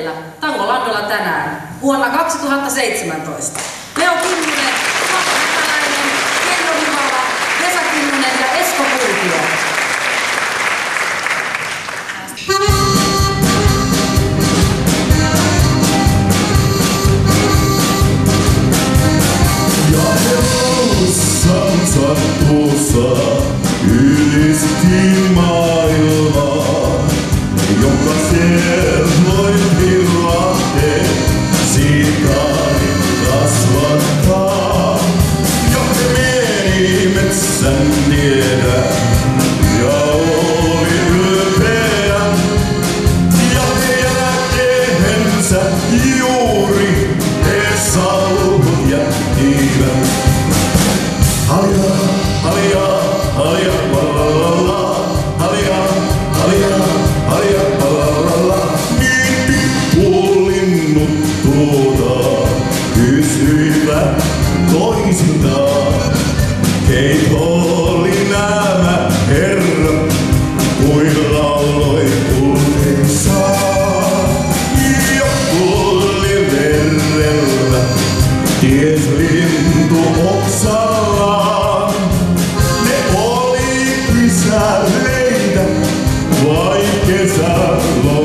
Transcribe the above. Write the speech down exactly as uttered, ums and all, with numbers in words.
teillä Tangolandolla tänään vuonna kaksituhattaseitsemäntoista. Leo Kinnunen, Matti Hämäläinen, Kello Hivala, Vesa Kinnunen ja Esko Kultio. Sattuussa ylistin maailmaa, jonka sielloin virrahde siikani kasvattaa. Ja meni metsän tiedä ja oli ylpeä, ja jälkeensä juuri Esau jättivät. Halia, halia, halia, la halia, halia, halia, la niin pikkulinnut tuota kysyivät toisiltaan, keit oli nämä herrat, kuin lauloi puheissaan. Joku oli verrellä, ties lintu oksallaan. Ne oli kysäleitä vai kesällä.